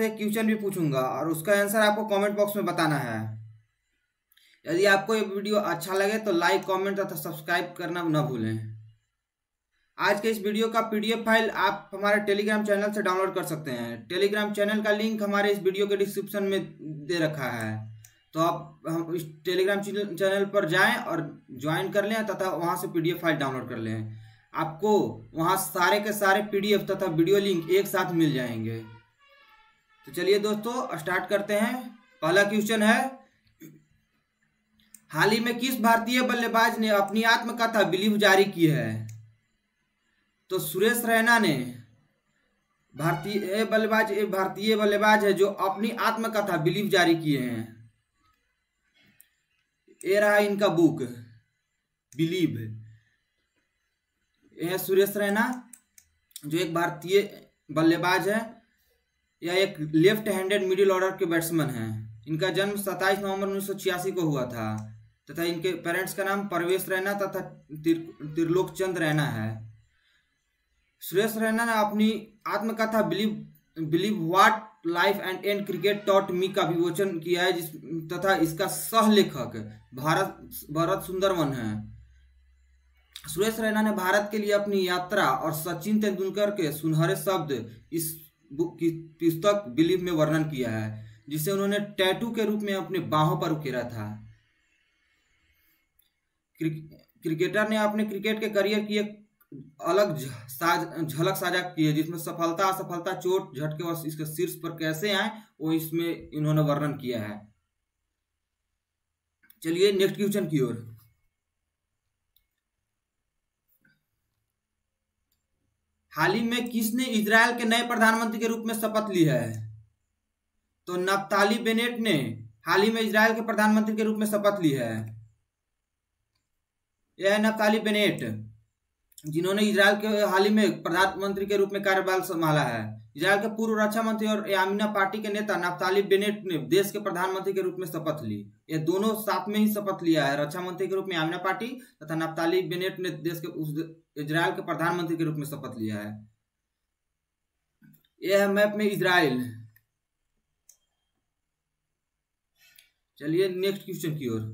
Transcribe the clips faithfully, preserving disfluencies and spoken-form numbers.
आपसे एक क्वेश्चन भी पूछूंगा और उसका आंसर आपको कमेंट बॉक्स में बताना है। यदि आपको ये वीडियो अच्छा लगे तो लाइक, कमेंट तथा सब्सक्राइब करना न भूलें। आज के इस वीडियो का पीडीएफ फाइल आप हमारे टेलीग्राम चैनल से डाउनलोड कर सकते हैं। टेलीग्राम चैनल का लिंक हमारे इस वीडियो के डिस्क्रिप्शन में दे रखा है, तो आप हम इस टेलीग्राम चैनल पर जाएं और ज्वाइन कर लें तथा वहां से पीडीएफ फाइल डाउनलोड कर लें। आपको वहां सारे के सारे पीडीएफ तथा वीडियो लिंक एक साथ मिल जाएंगे। तो चलिए दोस्तों स्टार्ट करते हैं। पहला क्वेश्चन है, हाल ही में किस भारतीय बल्लेबाज ने अपनी आत्मकथा बिलीव जारी की है? तो सुरेश रैना ने भारतीय बल्लेबाज भारतीय बल्लेबाज है जो अपनी आत्मकथा बिलीव जारी किए हैं। ये रहा इनका बुक बिलीव। यह सुरेश रैना जो एक भारतीय बल्लेबाज है, यह एक लेफ्ट हैंडेड मिडिल ऑर्डर के बैट्समैन हैं। इनका जन्म सत्ताईस नवंबर उन्नीस सौ छियासी को हुआ था तथा इनके पेरेंट्स का नाम परवेश रैना तथा तिर, त्रिलोक चंद रैना है। सुरेश रैना ने अपनी आत्मकथा believe believe what life and and cricket taught me का विमोचन किया है, जिस तथा इसका सह लेखक भारत भरत सुंदरवन है। सुरेश रैना ने भारत के लिए अपनी यात्रा और सचिन तेंदुलकर के सुनहरे शब्द इस बुक की पुस्तक बिलीव में वर्णन किया है, जिसे उन्होंने टैटू के रूप में अपने बाहों पर उकेरा था। क्रिकेटर ने अपने क्रिकेट के करियर की एक अलग झलक साझा की है, जिसमें सफलता असफलता, चोट झटके और इसके शीर्ष पर कैसे आए वो इसमें इन्होंने वर्णन किया है। चलिए नेक्स्ट क्वेश्चन की ओर। हाल ही में किसने इजराइल के नए प्रधानमंत्री के रूप में शपथ ली है? तो नफ्ताली बेनेट ने हाल ही में इजराइल के प्रधानमंत्री के रूप में शपथ ली है। यह है नफ्ताली बेनेट, जिन्होंने इजराइल के हाल ही में प्रधानमंत्री के रूप में कार्यभार संभाला है। इजराइल के पूर्व रक्षा मंत्री और यामीना पार्टी के नेता नफ्ताली बेनेट ने देश के प्रधानमंत्री के रूप में शपथ ली। ये दोनों साथ में ही शपथ लिया है, रक्षा मंत्री के रूप में यामीना पार्टी तथा नफ्ताली बेनेट ने देश के उस इजराइल के प्रधानमंत्री के रूप में शपथ लिया है। यह है मैप में इजराइल। चलिए नेक्स्ट क्वेश्चन की ओर।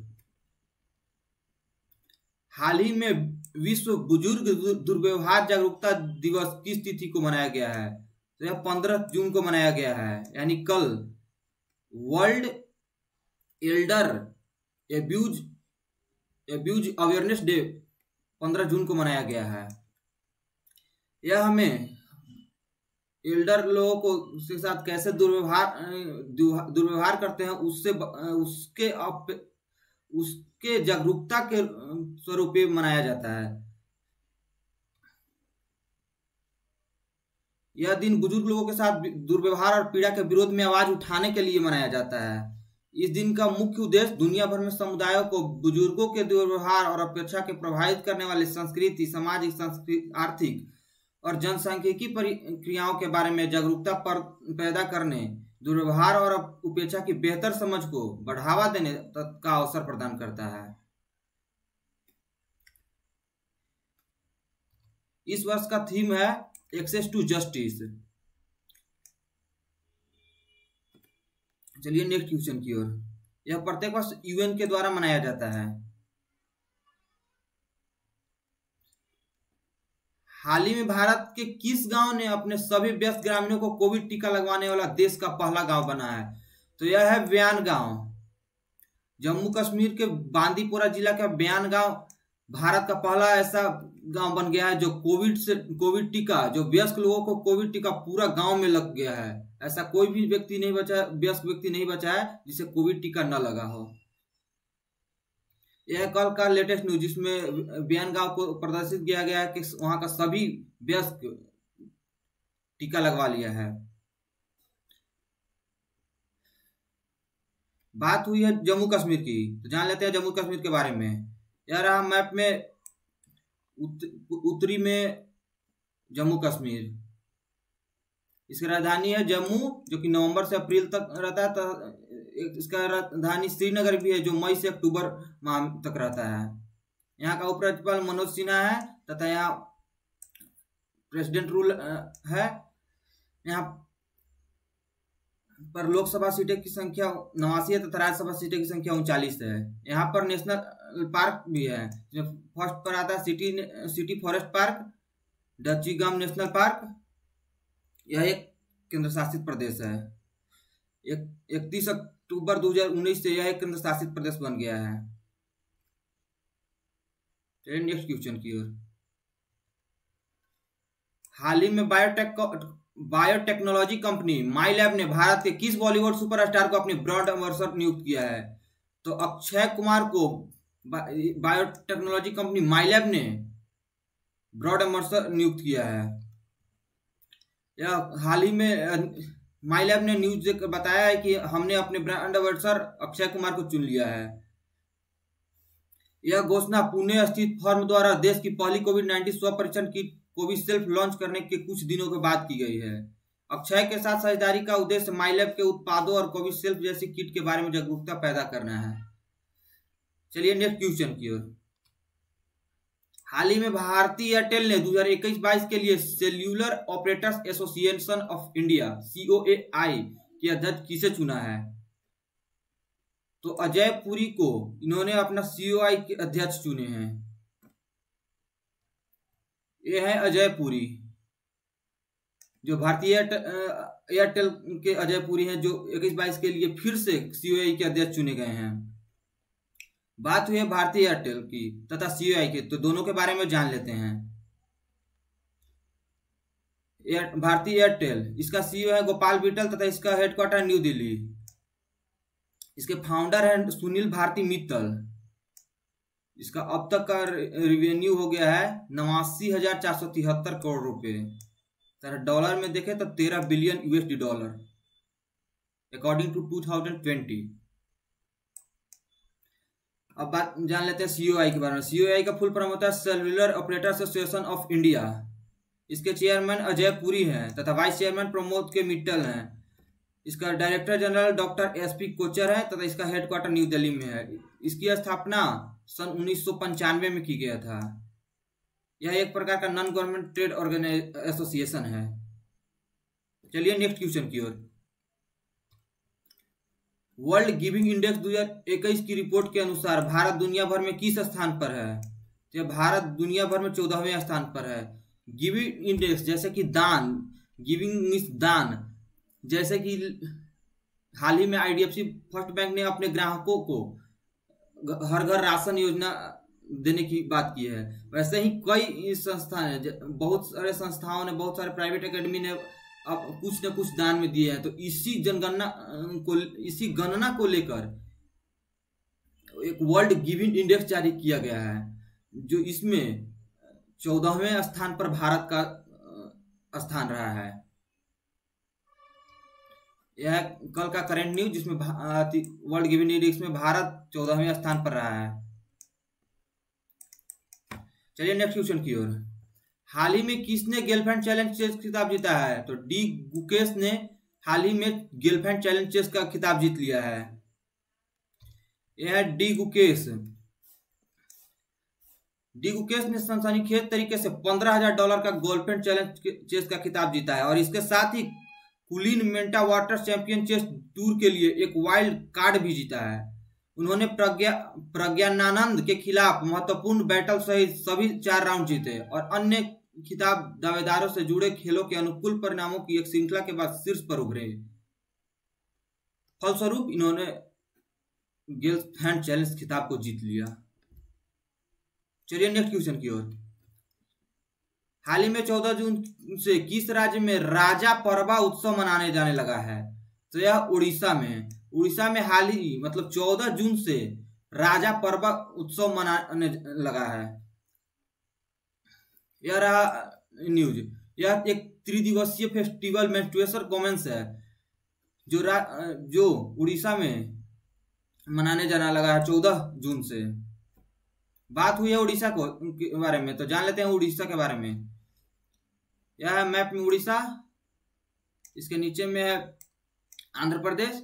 हाल ही में विश्व बुजुर्ग दुर्व्यवहार जागरूकता दिवस किस तिथि को मनाया गया है? तो यह पंद्रह जून को मनाया गया है, यानी कल। World elder abuse abuse awareness day पंद्रह जून को मनाया गया है। यह हमें एल्डर लोगों को उसके साथ कैसे दुर्व्यवहार दुर्व्यवहार करते हैं उससे उसके अप, उसके जागरूकता के स्वरूप मनाया जाता है। यह दिन बुजुर्ग लोगों के साथ दुर्व्यवहार और पीड़ा के विरोध में आवाज उठाने के लिए मनाया जाता है। इस दिन का मुख्य उद्देश्य दुनिया भर में समुदायों को बुजुर्गों के दुर्व्यवहार और अपेक्षा के प्रभावित करने वाले संस्कृति, सामाजिक, सांस्कृतिक, आर्थिक और जनसांख्यिकी प्रक्रियाओं के बारे में जागरूकता पर पैदा करने, दुर्व्यवहार और उपेक्षा की बेहतर समझ को बढ़ावा देने का अवसर प्रदान करता है। इस वर्ष का थीम है एक्सेस टू जस्टिस। चलिए नेक्स्ट क्वेश्चन की ओर। यह प्रत्येक वर्ष यूएन के द्वारा मनाया जाता है। हाल ही में भारत के किस गांव ने अपने सभी व्यस्त ग्रामीणों को कोविड टीका लगवाने वाला देश का पहला गांव बना है? तो यह है बयान गांव। जम्मू कश्मीर के बांदीपोरा जिला का बयान गांव भारत का पहला ऐसा गांव बन गया है जो कोविड से कोविड टीका जो वयस्क लोगों को कोविड टीका पूरा गांव में लग गया है। ऐसा कोई भी व्यक्ति नहीं बचा, वयस्क व्यक्ति नहीं बचा है जिसे कोविड टीका न लगा हो। यह कल का लेटेस्ट न्यूज, जिसमें बयान गांव को प्रदर्शित किया गया है कि वहां का सभी वयस्क टीका लगवा लिया है। बात हुई है जम्मू कश्मीर की, तो जान लेते हैं जम्मू कश्मीर के बारे में। यह रहा मैप में उत, उत्तरी में जम्मू कश्मीर। इसकी राजधानी है जम्मू, जो कि नवंबर से अप्रैल तक रहता है। तो इसका राजधानी श्रीनगर भी है, जो मई से अक्टूबर माह तक रहता है। यहाँ का उपराज्यपाल मनोज सिन्हा है तथा यहाँ प्रेसिडेंट रूल है। यहाँ पर लोकसभा सीटें की संख्या नवासी है तथा राज्यसभा सीटें की संख्या उनचालीस है। यहाँ पर नेशनल पार्क भी है, जो फर्स्ट पर आता है city city forest park, Dachigam national park. यह एक केंद्र शासित प्रदेश है। एक इकतीस अक्टूबर दो हजार उन्नीस से यह एक केंद्र शासित प्रदेश बन गया है। चलिए नेक्स्ट क्वेश्चन की ओर। हाल ही में बायोटेक बायोटेक्नोलॉजी कंपनी माईलैब ने भारत के किस बॉलीवुड सुपरस्टार को अपनी ब्रांड एम्बेसडर नियुक्त किया है? तो अक्षय कुमार को बायोटेक्नोलॉजी कंपनी माईलैब ने ब्रांड एम्बेसडर नियुक्त किया है। यह हाल ही में माईलैब ने न्यूज बताया है कि हमने अपने ब्रांड एम्बेसडर अक्षय कुमार को चुन लिया है। यह घोषणा पुणे स्थित फर्म द्वारा देश की पहली कोविड नाइन्टीन स्व परीक्षण किट कोविशील्ड लॉन्च करने के कुछ दिनों के बाद की गई है। अक्षय के साथ साझेदारी का उद्देश्य माईलैब के उत्पादों और कोविशील्ड जैसी किट के बारे में जागरूकता पैदा करना है। चलिए नेक्स्ट क्वेश्चन की ओर। हाल ही में भारतीय एयरटेल ने दो हज़ार इक्कीस बाईस के लिए cellular operators association of India C O A I के अध्यक्ष किसे चुना है? तो अजय पुरी को इन्होंने अपना सी ओ आई के अध्यक्ष चुने हैं। ये है अजय पुरी, जो भारतीय एयरटेल के अजय पुरी हैं, जो इक्कीस बाईस के लिए फिर से सी ओ आई के अध्यक्ष चुने गए हैं। बात हुई है भारतीय एयरटेल की तथा सी ओ आई की, तो दोनों के बारे में जान लेते हैं। भारतीय एयरटेल, इसका सी ओ है गोपाल बिटल तथा इसका हेडक्वार्टर न्यू दिल्ली। इसके फाउंडर हैं सुनील भारती मित्तल। इसका अब तक का रेवेन्यू हो गया है नवासी हजार चार सौ तिहत्तर करोड़ रुपए, सर डॉलर में देखे तो तेरह billion USD dollar according to two thousand twenty. अब बात जान लेते हैं सी ओ आई के बारे में। सी ओ आई का फुल फॉर्म होता है cellular operator association of India. इसके चेयरमैन अजय पुरी हैं तथा vice chairman Pramod K Mittal हैं। इसका director general doctor S P Kochhar है तथा इसका हेडक्वार्टर न्यू दिल्ली में है। इसकी स्थापना सन उन्नीस सौ पंचानवे में की गया था। यह एक प्रकार का non government trade organize association है। चलिए नेक्स्ट क्वेश्चन की ओर। वर्ल्ड गिविंग इंडेक्स दो हज़ार इक्कीस की रिपोर्ट के अनुसार भारत दुनिया भर में किस स्थान पर है? तो भारत दुनिया भर में चौदहवें स्थान पर है। गिविंग इंडेक्स जैसे कि दान, गिविंग मीन्स दान, जैसे कि हाल ही में I D F C first bank ने अपने ग्राहकों को हर घर राशन योजना देने की बात की है। वैसे ही कई संस्थाएं हैं, बहुत सारे संस्थाओं ने, बहुत सारे प्राइवेट एकेडमी ने अब कुछ न कुछ दान में दिए हैं। तो इसी जनगणना को इसी गणना को लेकर एक वर्ल्ड गिविंग इंडेक्स जारी किया गया है, जो इसमें चौदहवें स्थान पर भारत का स्थान रहा है। यह कल का करंट न्यूज, जिसमें वर्ल्ड गिविंग इंडेक्स में भारत चौदहवें स्थान पर रहा है। चलिए नेक्स्ट क्वेश्चन की ओर। हाल ही में किसने गर्लफ्रेंड चैलेंज चेस खिताब जीता है? तो डी गुकेश ने हाल ही में गर्लफ्रेंड चैलेंज चेस का खिताब जीत लिया है। यह है डी गुकेश। डी गुकेश ने सनसनीखेज तरीके से पंद्रह हजार डॉलर का गर्लफ्रेंड चैलेंज चेस का खिताब जीता है और इसके साथ ही कुलीन meltwater champion chess tour के लिए एक वाइल्ड कार्ड भी जीता है। उन्होंने प्रज्ञा प्रज्ञानानंद के खिलाफ महत्वपूर्ण बैटल सहित सभी चार राउंड जीते और अन्य खिताब दावेदारों से जुड़े खेलों के अनुकूल परिणामों की एक श्रृंखला के बाद शीर्ष पर उभरे। फलस्वरूप इन्होंने गर्लफ्रेंड चैलेंज खिताब को जीत लिया। चलिए नेक्स्ट क्वेश्चन की ओर। हाल ही में चौदह जून से किस राज्य में राजा परवा उत्सव मनाने जाने लगा है? तो यह उड़ीसा में। उड़ीसा में हाल ही मतलब चौदह जून से राजा परवा उत्सव मनाने लगा है। यह रहा न्यूज। यह एक त्रिदिवसीय फेस्टिवल मेंस्ट्रुएशन वुमेन्स है, जो रा, जो उड़ीसा में मनाने जाने लगा है चौदह जून से। बात हुई है उड़ीसा को के बारे में, तो जान लेते हैं उड़ीसा के बारे में। यह है मैप में उड़ीसा, इसके नीचे में है आंध्र प्रदेश।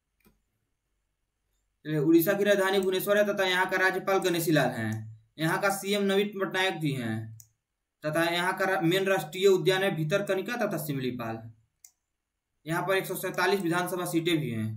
उड़ीसा की राजधानी भुवनेश्वर है तथा यहाँ का राज्यपाल गणेशी लाल हैं। यहाँ का सीएम नवीन पटनायक जी हैं तथा यहाँ का मेन राष्ट्रीय उद्यान है भितरकनिका तथा सिमलीपाल। यहाँ पर एक सौ सैतालीस विधानसभा सीटें भी हैं।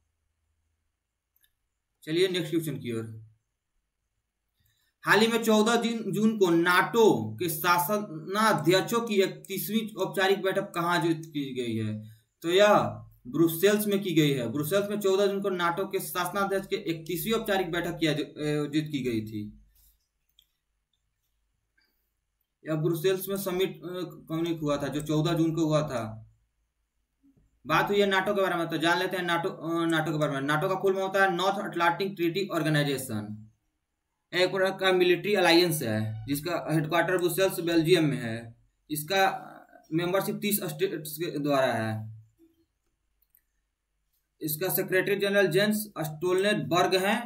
चलिए नेक्स्ट क्वेश्चन की ओर। हाल ही में चौदह जून को नाटो के शासनाध्यक्षों की इकतीसवीं औपचारिक बैठक कहाँ आयोजित की गई है? तो यह ब्रुसेल्स में की गई है। ब्रुसेल्स में चौदह जून को नाटो के शासनाध्यक्ष के इकतीसवीं औपचारिक बैठक की आयोजित की गई थी। यह ब्रुसेल्स में समिट कम्युनिक हुआ था जो चौदह जून को हुआ था। बात हुई है नाटो के बारे में, तो जान लेते हैं नाटो नाटो के बारे में। नाटो का फुल फॉर्म होता है नॉर्थ अटलांटिक ट्रीटी ऑर्गेनाइजेशन। एक प्रकार का मिलिट्री अलायंस है जिसका हेडक्वार्टर ब्रुसेल्स बेल्जियम में है। इसका मेंबरशिप तीस स्टेट्स के द्वारा है। इसका सेक्रेटरी जनरल जेंस स्टोल्टेनबर्ग है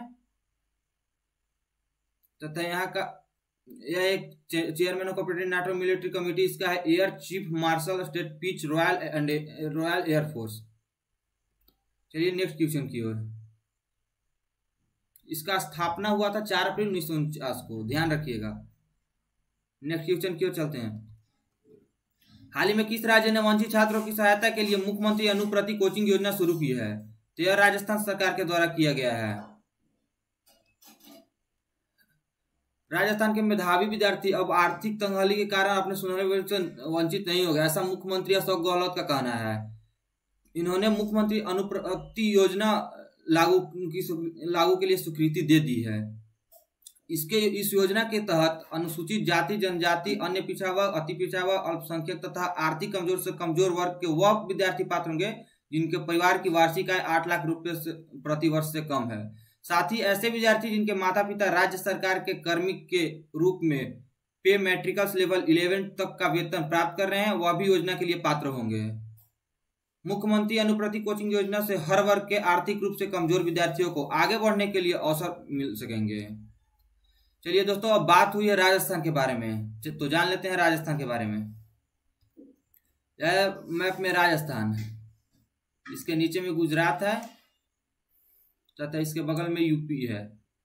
तथा यहाँ का यह एक chairman of operating NATO military committee इसका है air chief marshal Stuart Peach royal and royal air force. चलिए नेक्स्ट क्वेश्चन की ओर। इसका स्थापना हुआ था चार अप्रैल उन्नीस सौ उनचास को, ध्यान रखिएगा। नेक्स्ट क्वेश्चन की ओर चलते हैं। हाल ही में किस राज्य ने वंचित छात्रों की सहायता के लिए मुख्यमंत्री अनुप्रति कोचिंग योजना शुरू की है? तो यह राजस्थान सरकार के द्वारा किया गया है। राजस्थान के मेधावी विद्यार्थी अब आर्थिक तंगहाली के कारण अपने सुनहरे भविष्य से वंचित नहीं हो गए, ऐसा मुख्यमंत्री अशोक गहलोत का कहना है। इन्होंने मुख्यमंत्री अनुप्रति योजना लागू की लागू के लिए स्वीकृति दे दी है। इसके इस योजना के तहत अनुसूचित जाति, जनजाति, अन्य पिछड़ा वर्ग, अति पिछड़ा वर्ग, अल्पसंख्यक तथा आर्थिक कमजोर से कमजोर वर्ग के वह विद्यार्थी पात्र होंगे जिनके परिवार की वार्षिक आय आठ लाख रुपए से प्रति वर्ष से कम है। साथ ही ऐसे विद्यार्थी जिनके माता पिता राज्य सरकार के कर्मिक के रूप में पे मैट्रिकल्स लेवल इलेवन तक का वेतन प्राप्त कर रहे हैं वह भी योजना के लिए पात्र होंगे। मुख्यमंत्री अनुप्रति कोचिंग योजना से हर वर्ग के आर्थिक रूप से कमजोर विद्यार्थियों को आगे बढ़ने के लिए अवसर मिल सकेंगे। चलिए दोस्तों, अब बात हुई है राजस्थान के बारे में, तो जान लेते हैं राजस्थान के बारे में। यह मैप में राजस्थान है, इसके नीचे में गुजरात है तथा इसके बगल में यूपी है।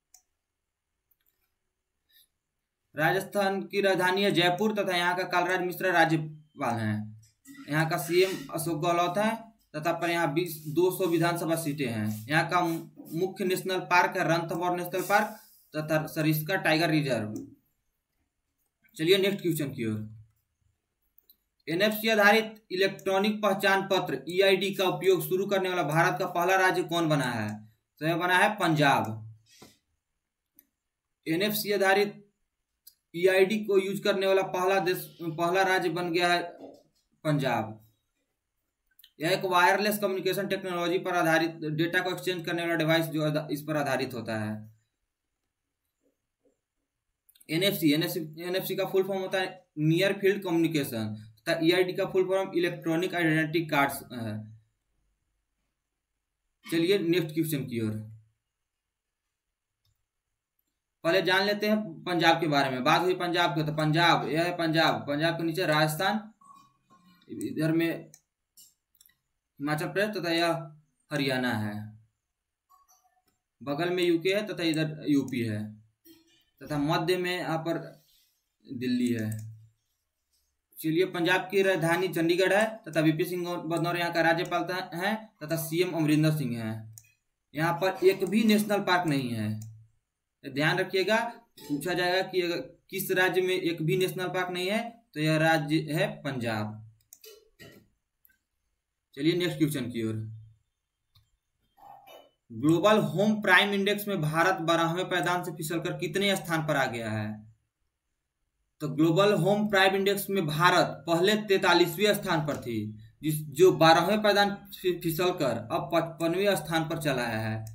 राजस्थान की राजधानी है जयपुर तथा यहाँ का कलराज मिश्रा राज्यपाल हैं। यहाँ का सीएम अशोक गहलोत है तथा पर यहाँ बीस दो सौ विधानसभा सीटें हैं। यहाँ का मुख्य नेशनल पार्क है रणथंभौर नेशनल पार्क तथा सरिस्का टाइगर रिजर्व। चलिए नेक्स्ट क्वेश्चन की ओर। एनएफसी आधारित इलेक्ट्रॉनिक पहचान पत्र ईआईडी का उपयोग शुरू करने वाला भारत का पहला राज्य कौन बना है? तो यह बना है पंजाब। एनएफसी आधारित ईआईडी को यूज करने वाला पहला देश पहला राज्य बन गया है पंजाब। यह एक वायरलेस कम्युनिकेशन टेक्नोलॉजी पर आधारित डेटा को एक्सचेंज करने वाला डिवाइस जो इस पर आधारित होता है। एनएफसी एनएफसी एनएफसी का फुल फॉर्म होता है नियर फील्ड कम्युनिकेशन तथा ईआईडी का full form electronic identity cards है। चलिए नेक्स्ट क्वेश्चन की ओर। पहले जान लेते हैं पंजाब के बारे में। बात हुई पंजाब की, तो पंजाब यह है पंजाब। पंजाब के नीचे राजस्थान, इधर में हिमाचल प्रदेश तथा यह हरियाणा है। बगल में यूके है तथा इधर यूपी है तथा मध्य में यहाँ पर दिल्ली है। चलिए, पंजाब की राजधानी चंडीगढ़ है तथा वीपी सिंह बदनौर यहाँ का राज्यपाल है तथा सीएम अमरिंदर सिंह है। यहाँ पर एक भी नेशनल पार्क नहीं है, ध्यान रखिएगा। पूछा जाएगा कि अगर किस राज्य में एक भी नेशनल पार्क नहीं है तो यह राज्य है पंजाब। चलिए नेक्स्ट क्वेश्चन की ओर। ग्लोबल होम प्राइम इंडेक्स में भारत बारहवें पायदान से फिसलकर कितने स्थान पर आ गया है? तो ग्लोबल होम प्राइम इंडेक्स में भारत पहले तैतालीसवें स्थान पर थी, जिस जो बारहवें पायदान से फिसलकर अब पचपनवें स्थान पर चला आया है।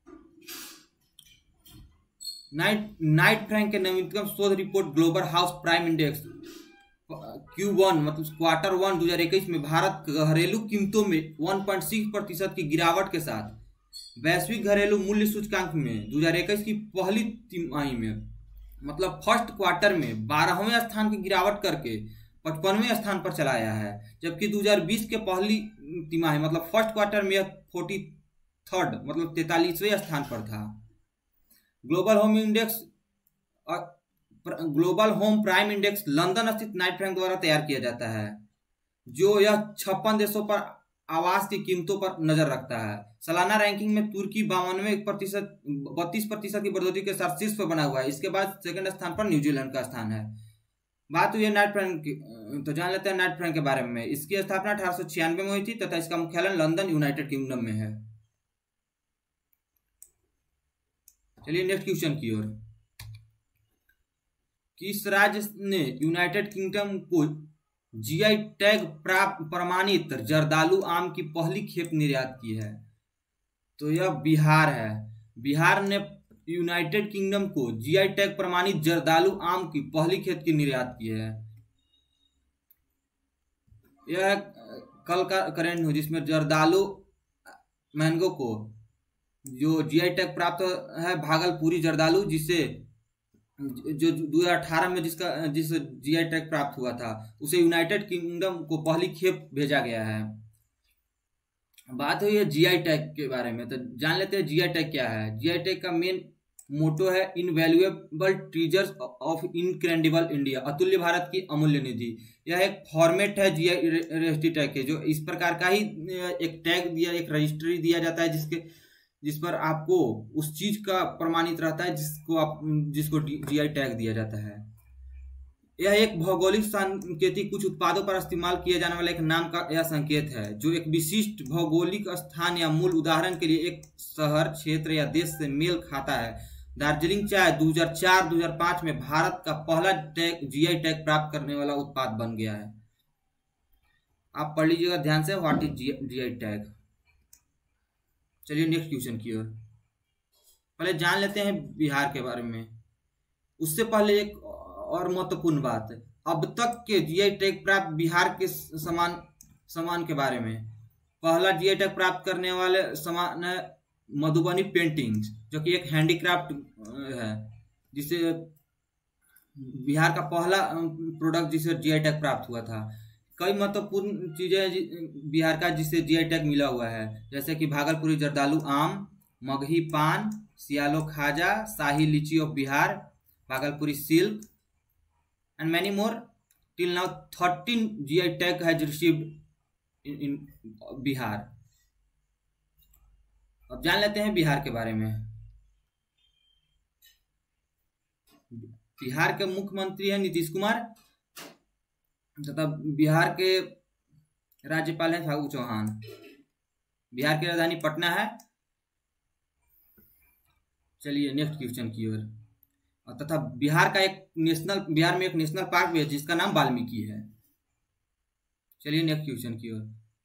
नाइट नाइट फ्रैंक के नवीनतम शोध report global house prime index Q one मतलब क्वार्टर वन दो हजार इक्कीस में भारत घरेलू कीमतों में एक पॉइंट छह प्रतिशत की गिरावट के साथ वैश्विक घरेलू मूल्य सूचकांक में दो हजार इक्कीस की पहली तिमाही में मतलब फर्स्ट क्वार्टर में बारहवें स्थान की गिरावट करके पचपनवें स्थान पर चला आया है, जबकि दो हजार बीस के पहली तिमाही मतलब फर्स्ट क्वार्टर में फोर्टी थर्ड मतलब तैतालीसवें स्थान पर था। Global home index global home prime index London स्थित नाइट फ्रैंक द्वारा तैयार किया जाता है, जो यह छप्पन देशों पर आवास की कीमतों पर नजर रखता है। सालाना रैंकिंग में तुर्की बावनवे प्रतिशत बत्तीस प्रतिशत की बढ़ोतरी के साथ शीर्ष पर बना हुआ है। इसके बाद सेकंड स्थान पर न्यूजीलैंड का स्थान है। बात हुई है नाइट फ्रंट की, तो जान लेते हैं नाइट फ्रंट के बारे में। इसकी स्थापना अठारह सौ छियानवे में हुई थी तथा इसका मुख्यालय लंदन यूनाइटेड किंगडम में है। चलिए नेक्स्ट क्वेश्चन की ओर। किस राज्य ने यूनाइटेड किंगडम को जीआई टैग प्राप्त प्रमाणित जर्दालू आम की पहली खेप निर्यात की है? तो यह बिहार है। बिहार ने यूनाइटेड किंगडम को जीआई टैग प्रमाणित जर्दालू आम की पहली खेप की निर्यात की है। यह कल का करेंट न्यूज, जिसमें जर्दालू मैंगो को जो जीआई टैग प्राप्त है भागलपुरी जर्दालू, जिसे जो दो हज़ार अठारह में जिसका जिस जीआई टैग प्राप्त हुआ था, उसे यूनाइटेड किंगडम को पहली खेप भेजा गया है। बात हुई है जीआई टैग के बारे में, तो जान लेते हैं जीआई टैग क्या है। जीआई टैग का मेन मोटो है invaluable treasures of incredible India, अतुल्य भारत की अमूल्य निधि। यह एक फॉर्मेट है जीआई रजिस्ट्री टैग के, जो इस प्रकार का ही एक टैग दिया, एक रजिस्ट्री दिया जाता है जिसके जिस पर आपको उस चीज का प्रमाणित रहता है जिसको आप जिसको जीआई टैग दिया जाता है। यह एक भौगोलिक सांकेतिक कुछ उत्पादों पर इस्तेमाल किए जाने वाले एक नाम का यह संकेत है, जो एक विशिष्ट भौगोलिक स्थान या मूल उदाहरण के लिए एक शहर, क्षेत्र या देश से मेल खाता है। दार्जिलिंग चाय दो हज़ार चार दो हज़ार पाँच में भारत का पहला टैग जीआई टैग प्राप्त करने वाला उत्पाद बन गया है। आप पढ़ लीजिएगा ध्यान से, व्हाट इज जीआई टैग। चलिए नेक्स्ट क्वेश्चन की ओर। पहले जान लेते हैं बिहार के बारे में। उससे पहले एक और महत्वपूर्ण बात, अब तक के जीआई टैग प्राप्त बिहार के सामान सामान के बारे में। पहला जीआई टैग प्राप्त करने वाले सामान है मधुबनी पेंटिंग्स, जो कि एक हैंडीक्राफ्ट है, जिसे बिहार का पहला प्रोडक्ट जिसे जीआई टैग प्राप्त हुआ था। कई महत्वपूर्ण चीजें बिहार का जिसे जीआई टैग मिला हुआ है, जैसे कि भागलपुरी जर्दालू आम, मगही पान, सियालो khaja, Shahi litchi of Bihar, Bhagalpuri silk and many more. Till now thirteen GI tag has received in Bihar. अब जान लेते हैं बिहार के बारे में। बिहार के मुख्यमंत्री हैं नीतीश कुमार तथा बिहार के राज्यपाल हैं फागू चौहान। बिहार की राजधानी पटना है। चलिए नेक्स्ट क्वेश्चन की ओर। तथा बिहार का एक नेशनल बिहार में एक नेशनल पार्क भी है जिसका नाम वाल्मीकि है। चलिए नेक्स्ट क्वेश्चन की ओर।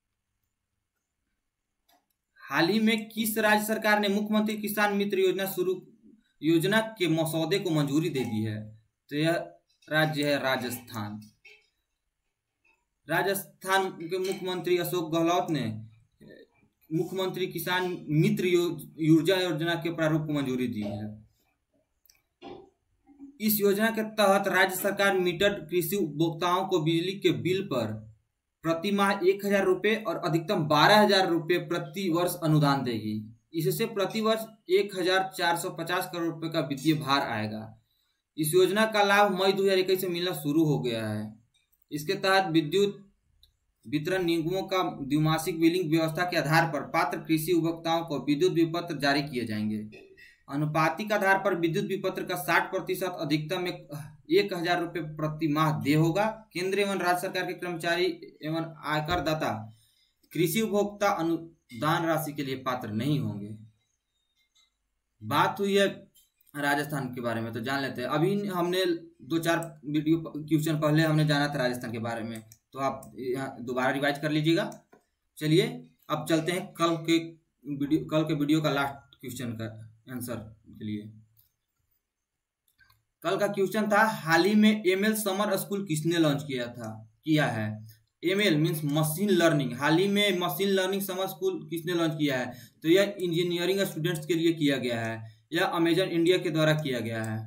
हाल ही में किस राज्य सरकार ने मुख्यमंत्री किसान मित्र योजना शुरू योजना के मसौदे को मंजूरी दे दी है? तो यह राज्य है राजस्थान। राजस्थान के मुख्यमंत्री अशोक गहलोत ने मुख्यमंत्री किसान मित्र ऊर्जा योजना के प्रारूप को मंजूरी दी है। इस योजना के तहत राज्य सरकार मीटर्ड कृषि उपभोक्ताओं को बिजली के बिल पर प्रति माह एक हजार रुपये और अधिकतम बारह हजार रुपये प्रति वर्ष अनुदान देगी। इससे प्रति वर्ष एक हजार चार सौ पचास करोड़ रुपए का वित्तीय भार आएगा। इस योजना का लाभ मई दो हजार इक्कीस से मिलना शुरू हो गया है। इसके तहत विद्युत वितरण निगमों का द्विमासिक बिलिंग व्यवस्था के आधार पर पात्र कृषि उपभोक्ताओं को विद्युत विपत्र जारी किए जाएंगे। अनुपातिक आधार पर विद्युत विपत्र का साठ प्रतिशत अधिकतम एक एक हजार रुपये प्रति माह देय होगा। केंद्र एवं राज्य सरकार के कर्मचारी एवं आयकर दाता कृषि उपभोक्ता अनुदान राशि के लिए पात्र नहीं होंगे। बात हुई है राजस्थान के बारे में, तो जान लेते हैं। अभी हमने दो चार वीडियो क्वेश्चन पहले हमने जाना था राजस्थान के बारे में, तो आप यहाँ दोबारा रिवाइज कर लीजिएगा। चलिए अब चलते हैं कल के वीडियो कल के वीडियो का लास्ट क्वेश्चन का आंसर के लिए। कल का क्वेश्चन था, हाल ही में एमएल समर स्कूल किसने लॉन्च किया था किया है? ML means machine learning. हाल ही में मशीन लर्निंग समर स्कूल किसने लॉन्च किया है? तो यह इंजीनियरिंग स्टूडेंट्स के लिए किया गया है। यह अमेजन इंडिया के द्वारा किया गया है।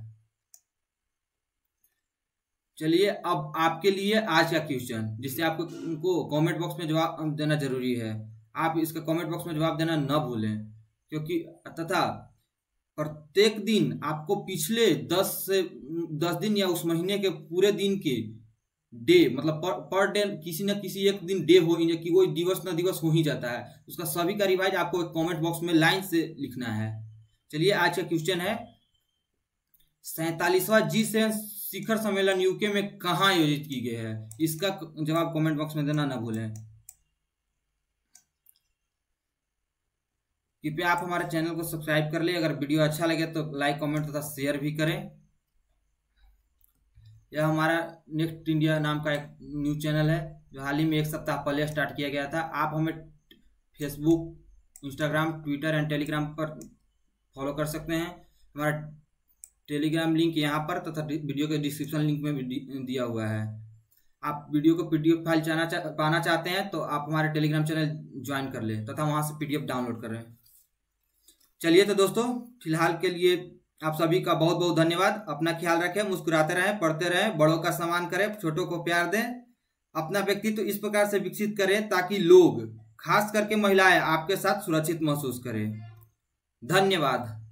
चलिए अब आपके लिए आज का क्वेश्चन, जिससे आपको उनको कमेंट बॉक्स में जवाब देना जरूरी है। आप इसका कमेंट बॉक्स में जवाब देना न भूलें, क्योंकि तथा प्रत्येक दिन आपको पिछले दस से दस दिन या उस महीने के पूरे दिन के डे मतलब पर, पर डे किसी न किसी एक दिन डे हो कि कोई दिवस न दिवस हो ही जाता है, उसका सभी का रिवाइज आपको कमेंट बॉक्स में लाइन से लिखना है। चलिए आज का क्वेश्चन है, सैतालीसवां जी सेवन शिखर सम्मेलन यूके में कहाँ आयोजित की गई है? इसका जवाब कमेंट बॉक्स में देना ना भूलें। कृपया आप हमारे चैनल को सब्सक्राइब कर ले, अगर वीडियो अच्छा लगे तो लाइक कमेंट तथा शेयर भी करें। यह हमारा नेक्स्ट इंडिया नाम का एक न्यूज चैनल है जो हाल ही में एक सप्ताह पहले स्टार्ट किया गया था। आप हमें Facebook, Instagram, Twitter and Telegram पर फॉलो कर सकते हैं। हमारा टेलीग्राम लिंक यहाँ पर तथा वीडियो के डिस्क्रिप्शन लिंक में भी दिया हुआ है। आप वीडियो को पीडीएफ फाइल चाहना चा, पाना चाहते हैं तो आप हमारे टेलीग्राम चैनल ज्वाइन कर लें तथा वहाँ से पीडीएफ डाउनलोड करें। चलिए तो दोस्तों, फिलहाल के लिए आप सभी का बहुत बहुत धन्यवाद। अपना ख्याल रखें, मुस्कुराते रहें, पढ़ते रहें, बड़ों का सम्मान करें, छोटों को प्यार दें। अपना व्यक्तित्व इस प्रकार से विकसित करें ताकि लोग, खास करके महिलाएं, आपके साथ सुरक्षित महसूस करें। धन्यवाद।